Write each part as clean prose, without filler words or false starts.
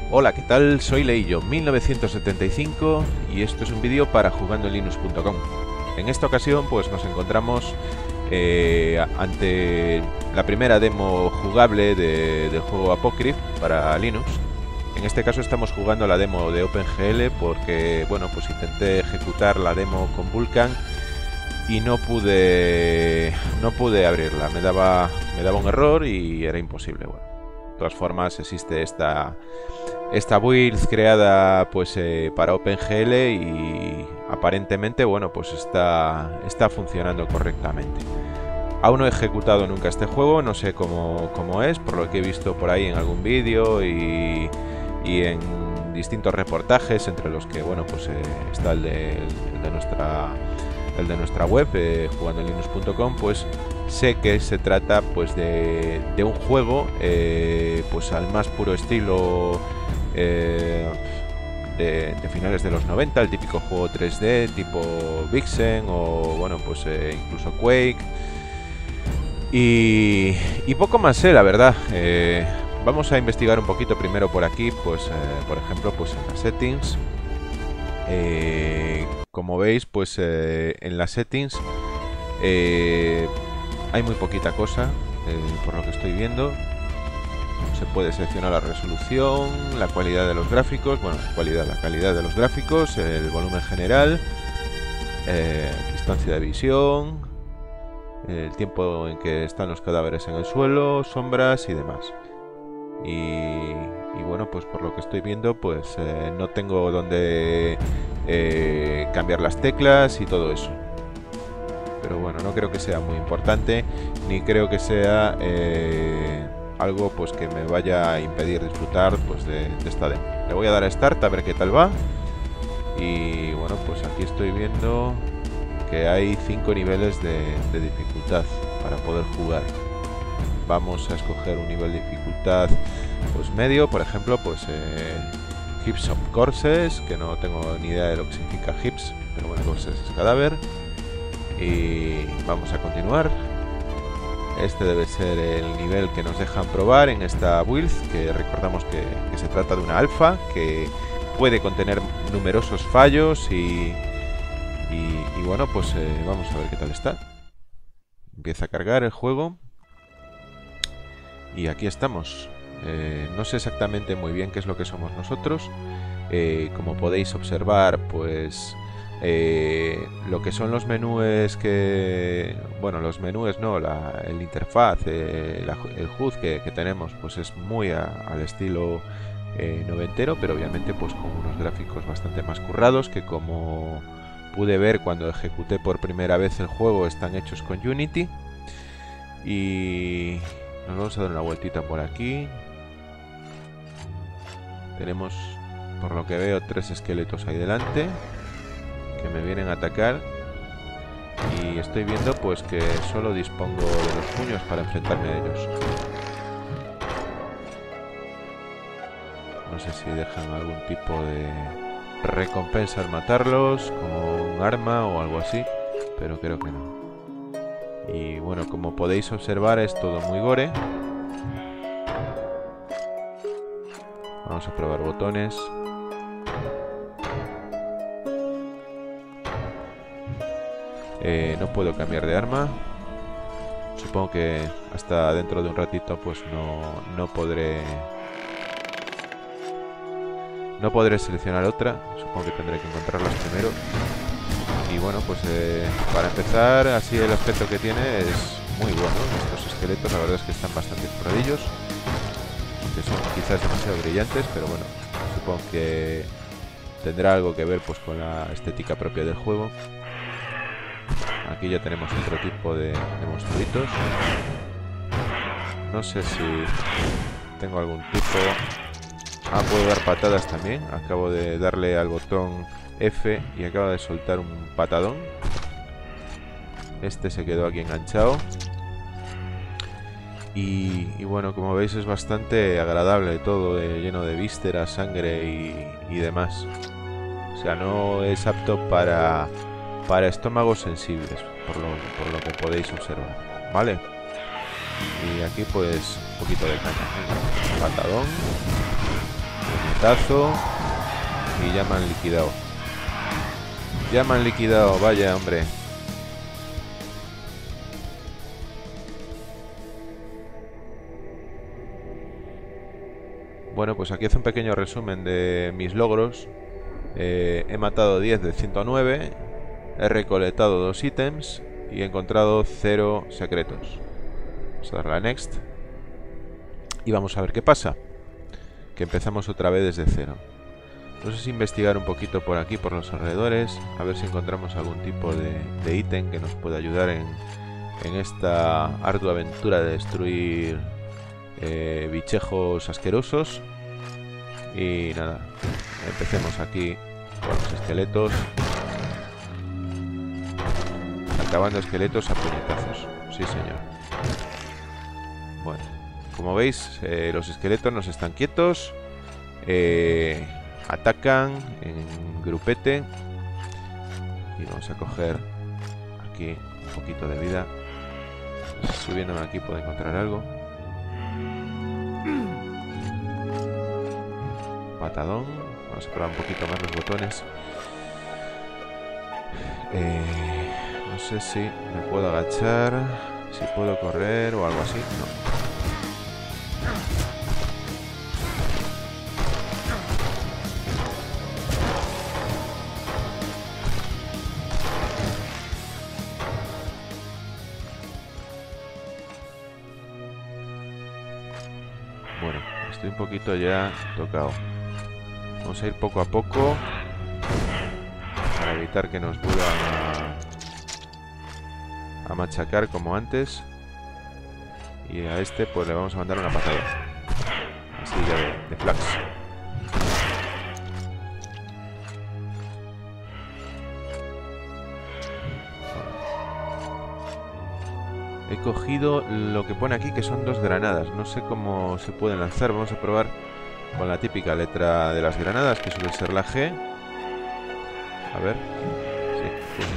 Hola, ¿qué tal? Soy Leillo1975 y esto es un vídeo para jugandolinux.com. En esta ocasión pues nos encontramos ante la primera demo jugable del juego Apocryph para Linux. En este caso estamos jugando la demo de OpenGL porque, bueno, pues intenté ejecutar la demo con Vulkan y no pude abrirla, me daba un error y era imposible. Bueno, de todas formas existe esta build creada pues para OpenGL y aparentemente, bueno, pues está funcionando correctamente. Aún no he ejecutado nunca este juego, no sé cómo es, por lo que he visto por ahí en algún vídeo y en distintos reportajes, entre los que, bueno, pues está el de nuestra web, jugandolinux.com. Pues sé que se trata pues de un juego pues al más puro estilo de finales de los 90, el típico juego 3D tipo Vixen o, bueno, pues incluso Quake y poco más sé, la verdad. Vamos a investigar un poquito primero por aquí, pues por ejemplo, pues en las settings. Como veis, pues en las settings hay muy poquita cosa, por lo que estoy viendo. Se puede seleccionar la resolución, la calidad de los gráficos, bueno, la calidad de los gráficos, el volumen general, distancia de visión, el tiempo en que están los cadáveres en el suelo, sombras y demás. Y bueno, pues por lo que estoy viendo, pues no tengo donde cambiar las teclas y todo eso. Pero bueno, no creo que sea muy importante, ni creo que sea algo pues que me vaya a impedir disfrutar pues de esta demo. Le voy a dar a Start a ver qué tal va. Y bueno, pues aquí estoy viendo que hay 5 niveles de dificultad para poder jugar. Vamos a escoger un nivel de dificultad pues medio, por ejemplo, pues Heaps of Corpses, que no tengo ni idea de lo que significa Heaps, pero bueno, Corpses es cadáver. Y vamos a continuar. Este debe ser el nivel que nos dejan probar en esta build, que recordamos que se trata de una alfa, que puede contener numerosos fallos y bueno, pues vamos a ver qué tal está. Empieza a cargar el juego. Y aquí estamos. No sé exactamente muy bien qué es lo que somos nosotros. Como podéis observar, pues lo que son los menús bueno, los menús no, el interfaz, el HUD que tenemos, pues es muy al estilo noventero, pero obviamente pues con unos gráficos bastante más currados, que como pude ver cuando ejecuté por primera vez el juego, están hechos con Unity. Y nos vamos a dar una vueltita por aquí. Tenemos, por lo que veo, 3 esqueletos ahí delante que me vienen a atacar. Y estoy viendo pues que solo dispongo de los puños para enfrentarme a ellos. No sé si dejan algún tipo de recompensa al matarlos, como un arma o algo así, pero creo que no. Y bueno, como podéis observar, es todo muy gore. Vamos a probar botones. No puedo cambiar de arma. Supongo que hasta dentro de un ratito pues no podré seleccionar otra. Supongo que tendré que encontrarlas primero. Y bueno, pues para empezar, así el aspecto que tiene es muy bueno. Estos esqueletos la verdad es que están bastante curradillos, que son quizás demasiado brillantes, pero bueno, supongo que tendrá algo que ver pues con la estética propia del juego. Aquí ya tenemos otro tipo de monstruitos. No sé si tengo algún tipo... Ah, puedo dar patadas también. Acabo de darle al botón F y acaba de soltar un patadón. Este se quedó aquí enganchado. Y bueno, como veis es bastante agradable todo, lleno de vísceras, sangre y demás. O sea, no es apto para estómagos sensibles, por lo que podéis observar, ¿vale? Y aquí pues un poquito de caña. Patadón. Guantazo. Y ya me han liquidado. Ya me han liquidado, vaya, hombre. Bueno, pues aquí hace un pequeño resumen de mis logros. He matado 10 de 109. He recolectado 2 ítems. Y he encontrado 0 secretos. Vamos a darle a Next. Y vamos a ver qué pasa. Que empezamos otra vez desde cero. Entonces investigar un poquito por aquí, por los alrededores. A ver si encontramos algún tipo de ítem que nos pueda ayudar en esta ardua aventura de destruir bichejos asquerosos. Y nada, empecemos aquí con los esqueletos. Acabando esqueletos a puñetazos. Sí, señor. Bueno, como veis, los esqueletos no están quietos. Atacan en grupete. Y vamos a coger aquí un poquito de vida. Subiéndome aquí puedo encontrar algo. Patadón. Vamos a probar un poquito más los botones. No sé si me puedo agachar, si puedo correr o algo así. No. Bueno, estoy un poquito ya tocado. Vamos a ir poco a poco para evitar que nos vuelvan a machacar como antes. Y a este pues le vamos a mandar una patada. Así ya de flax. He cogido lo que pone aquí, que son 2 granadas. No sé cómo se pueden lanzar. Vamos a probar con la típica letra de las granadas, que suele ser la G. A ver. Sí, pues.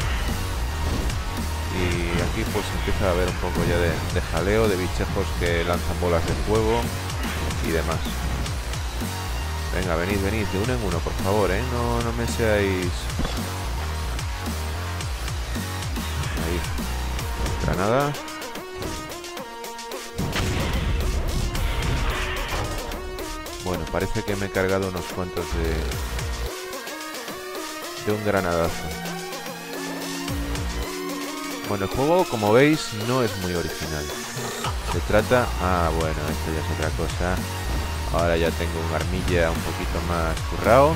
Y aquí pues empieza a haber un poco ya de jaleo, de bichejos que lanzan bolas de fuego y demás. Venga, venid, venid, de uno en uno, por favor, ¿eh? No me seáis... Ahí. Granada. Bueno, parece que me he cargado unos cuantos de un granadazo. Bueno, el juego, como veis, no es muy original. Se trata... Ah, bueno, esto ya es otra cosa. Ahora ya tengo un armilla un poquito más currado.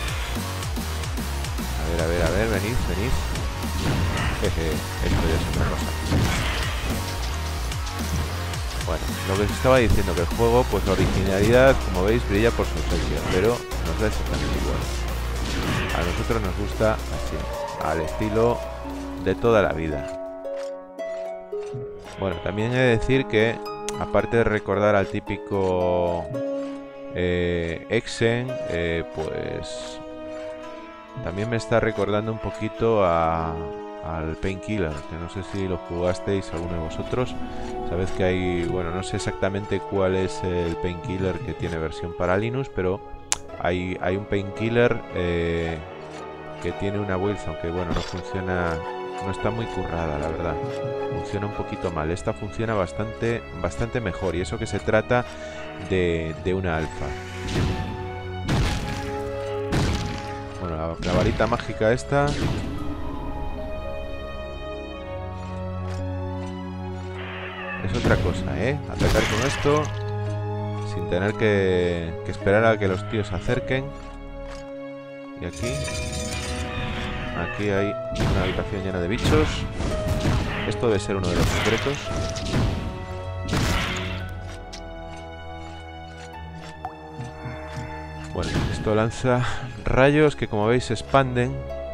A ver, venid, venid. Jeje, esto ya es otra cosa. Bueno, lo que os estaba diciendo, que el juego, pues la originalidad, como veis, brilla por su ausencia, pero nos da exactamente igual. A nosotros nos gusta así, al estilo de toda la vida. Bueno, también he de decir que, aparte de recordar al típico Exen, pues también me está recordando un poquito al Painkiller, que no sé si lo jugasteis alguno de vosotros. Sabéis que hay, bueno, no sé exactamente cuál es el Painkiller que tiene versión para Linux, pero hay un Painkiller que tiene una build, aunque bueno, no funciona, no está muy currada, la verdad. Funciona un poquito mal. Esta funciona bastante mejor, y eso que se trata de una alfa. Bueno, la varita mágica esta... Es otra cosa, ¿eh? Atacar con esto sin tener que esperar a que los tíos se acerquen. Y aquí hay una habitación llena de bichos. Esto debe ser uno de los secretos. Bueno, esto lanza rayos que, como veis, se expanden.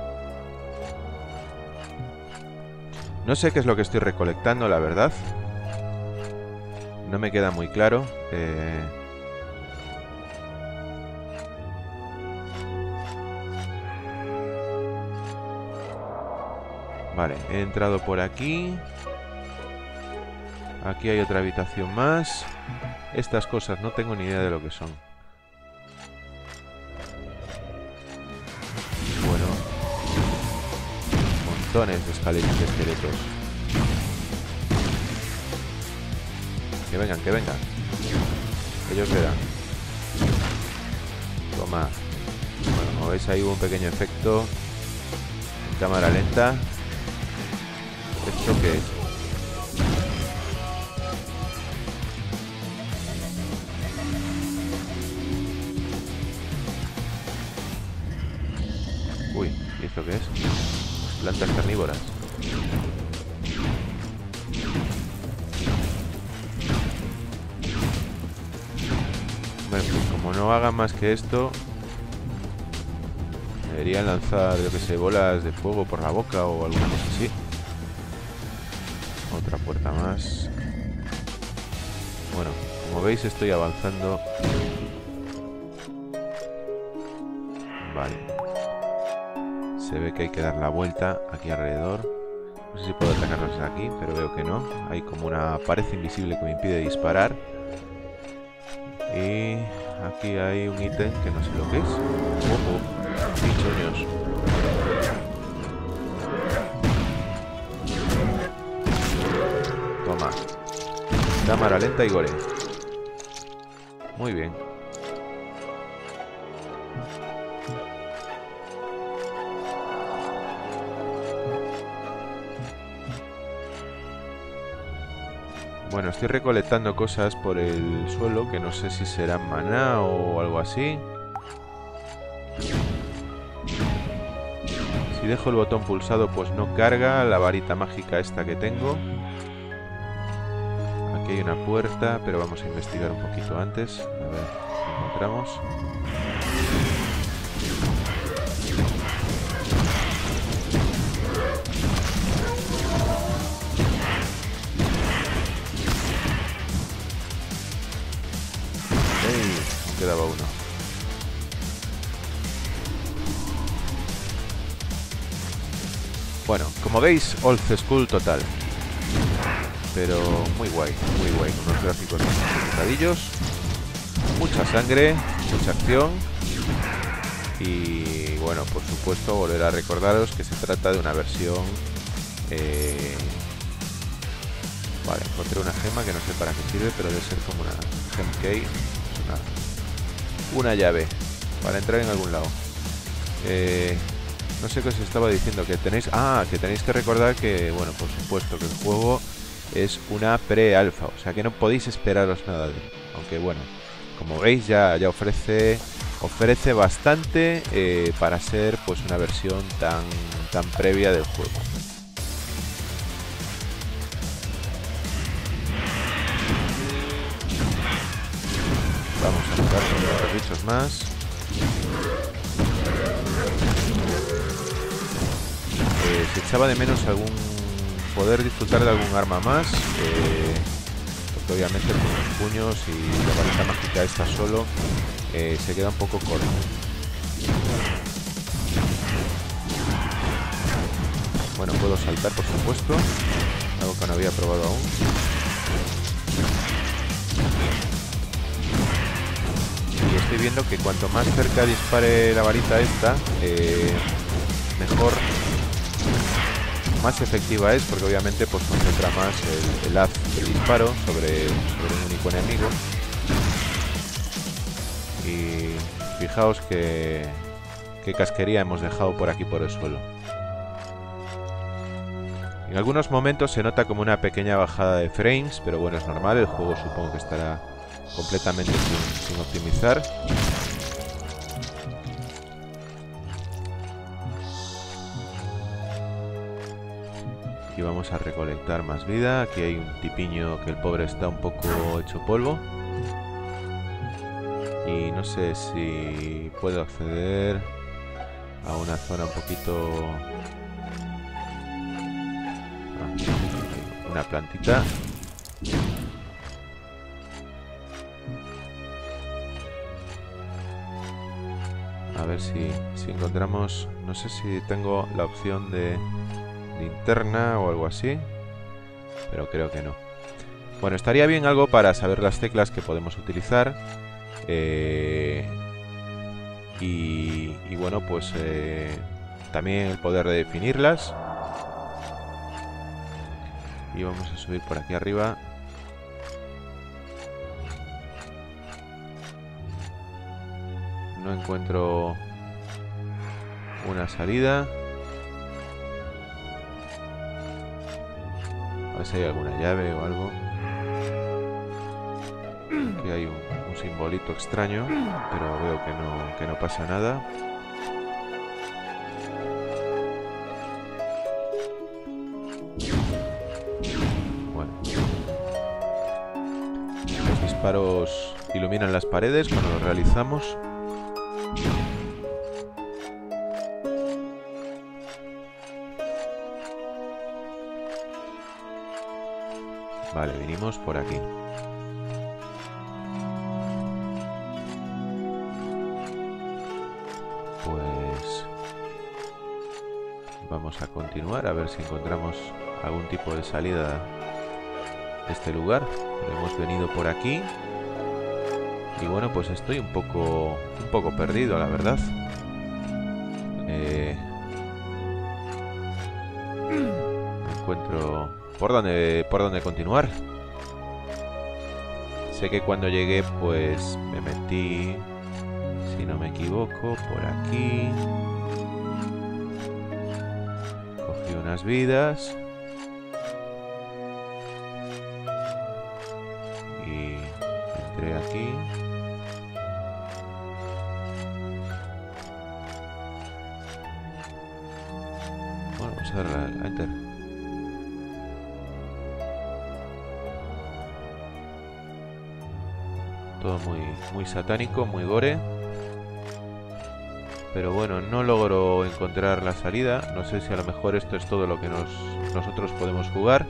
No sé qué es lo que estoy recolectando, la verdad. No me queda muy claro. Vale, he entrado por aquí. Aquí hay otra habitación más. Estas cosas no tengo ni idea de lo que son. montones de esqueletos. Que vengan, que vengan. Ellos le dan. Toma. Bueno, como veis ahí hubo un pequeño efecto en cámara lenta. ¿Esto qué es? Uy, ¿y esto qué es? Plantas carnívoras. Bueno, pues como no hagan más que esto, deberían lanzar, yo que sé, bolas de fuego por la boca o alguna cosa así. Otra puerta más. Bueno, como veis estoy avanzando. Vale. Se ve que hay que dar la vuelta aquí alrededor. No sé si puedo atacarlos desde aquí, pero veo que no. Hay como una pared invisible que me impide disparar. Y aquí hay un ítem que no sé lo que es. Bichoños. Toma. Cámara lenta y gore. Muy bien. Bueno, estoy recolectando cosas por el suelo que no sé si serán maná o algo así. Si dejo el botón pulsado pues no carga la varita mágica esta que tengo. Aquí hay una puerta, pero vamos a investigar un poquito antes. A ver si encontramos. Quedaba uno. Bueno, como veis, old school total. Pero muy guay, con unos gráficos ajustadillos, mucha sangre, mucha acción. Y bueno, por supuesto, volver a recordaros que se trata de una versión... Vale, encontré una gema que no sé para qué sirve, pero debe ser como una gem key. Una llave para entrar en algún lado. No sé qué os estaba diciendo, que tenéis... que tenéis que recordar que, bueno, por supuesto que el juego es una pre-alfa, o sea que no podéis esperaros nada de él. Aunque bueno, como veis ya ofrece bastante para ser pues una versión tan previa del juego. Vamos a matar con otros bichos más. Se echaba de menos poder disfrutar de algún arma más. Porque obviamente con los puños y la varita mágica esta solo se queda un poco corto. Bueno, puedo saltar por supuesto. Algo que no había probado aún. Y estoy viendo que cuanto más cerca dispare la varita esta, mejor, más efectiva es, porque obviamente pues concentra más el haz del disparo sobre un único enemigo. Y fijaos qué casquería hemos dejado por aquí por el suelo. En algunos momentos se nota como una pequeña bajada de frames, pero bueno, es normal, el juego supongo que estará completamente sin optimizar. Y vamos a recolectar más vida. Aquí hay un tipiño que el pobre está un poco hecho polvo. Y no sé si puedo acceder a una zona un poquito... una plantita. A ver si encontramos... No sé si tengo la opción de linterna o algo así, pero creo que no. Bueno, estaría bien algo para saber las teclas que podemos utilizar. Y bueno, pues también el poder de definirlas. Y vamos a subir por aquí arriba. No encuentro una salida. A ver si hay alguna llave o algo. Aquí hay un simbolito extraño, pero veo que no pasa nada. Bueno. Los disparos iluminan las paredes cuando los realizamos. Vale, vinimos por aquí. Pues vamos a continuar a ver si encontramos algún tipo de salida de este lugar. Pero hemos venido por aquí. Y bueno, pues estoy un poco perdido, la verdad. No encuentro por dónde continuar. Sé que cuando llegué pues me metí, si no me equivoco, por aquí. Cogí unas vidas. Y entré aquí. Bueno, vamos a darle a Enter. Todo muy satánico, muy gore. Pero bueno, no logro encontrar la salida. No sé si a lo mejor esto es todo lo que nosotros podemos jugar.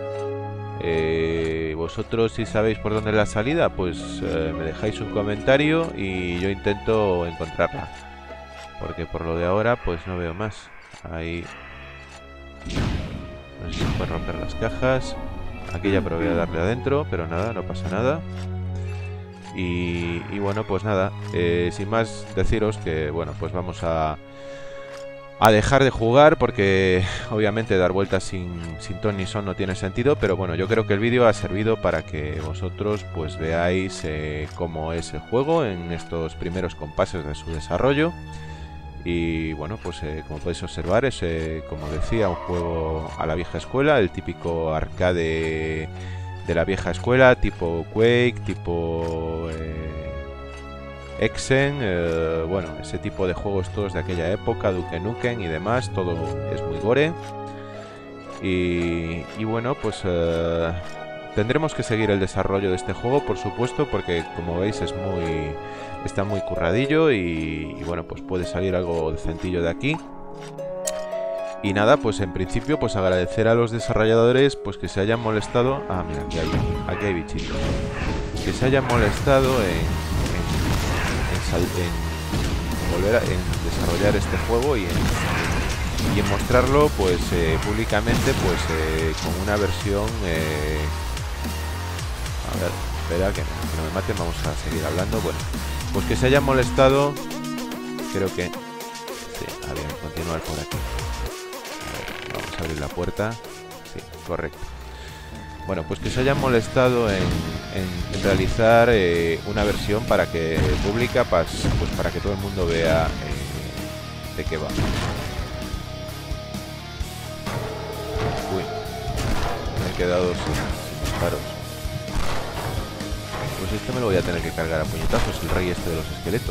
Vosotros, si sabéis por dónde es la salida, pues me dejáis un comentario y yo intento encontrarla. Porque por lo de ahora, pues no veo más. Ahí... no sé si se pueden romper las cajas. Aquí ya probé a darle adentro, pero nada, no pasa nada. Y bueno, pues nada, sin más deciros que, bueno, pues vamos a dejar de jugar porque obviamente dar vueltas sin ton ni son no tiene sentido, pero bueno, yo creo que el vídeo ha servido para que vosotros pues veáis cómo es el juego en estos primeros compases de su desarrollo. Y bueno, pues como podéis observar es, como decía, un juego a la vieja escuela, el típico arcade de la vieja escuela, tipo Quake, tipo Exen, bueno, ese tipo de juegos todos de aquella época, Duke Nukem y demás, todo es muy gore. Y bueno, pues tendremos que seguir el desarrollo de este juego, por supuesto, porque como veis está muy curradillo y bueno, pues puede salir algo decentillo de aquí. Y nada, pues en principio pues agradecer a los desarrolladores pues que se hayan molestado. Ah, mira, aquí hay bichitos. Que se hayan molestado en desarrollar este juego y en mostrarlo pues públicamente pues con una versión a ver, espera que no me maten, vamos a seguir hablando. Bueno, pues que se hayan molestado, creo que sí, a ver, continuar por aquí. Vamos a abrir la puerta. Sí, correcto. Bueno, pues que se hayan molestado en realizar una versión para que pública, pues para que todo el mundo vea de qué va. Uy, me he quedado sin disparos. Pues esto me lo voy a tener que cargar a puñetazos, el rey este de los esqueletos.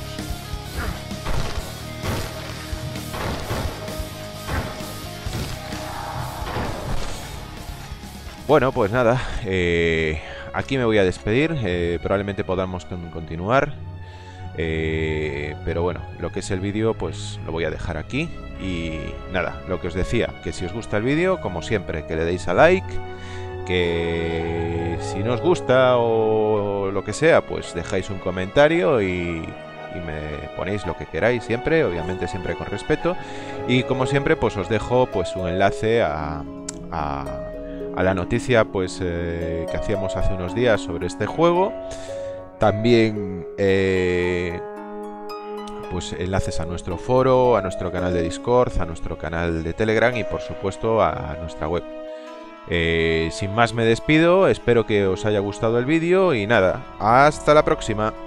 Bueno, pues nada, aquí me voy a despedir, probablemente podamos continuar, pero bueno, lo que es el vídeo pues lo voy a dejar aquí. Y nada, lo que os decía, que si os gusta el vídeo, como siempre, que le deis a like, que si no os gusta o lo que sea, pues dejáis un comentario y me ponéis lo que queráis siempre, obviamente siempre con respeto. Y como siempre, pues os dejo pues un enlace a la noticia pues que hacíamos hace unos días sobre este juego. También pues enlaces a nuestro foro, a nuestro canal de Discord, a nuestro canal de Telegram y por supuesto a nuestra web. Sin más me despido, espero que os haya gustado el vídeo y nada, hasta la próxima.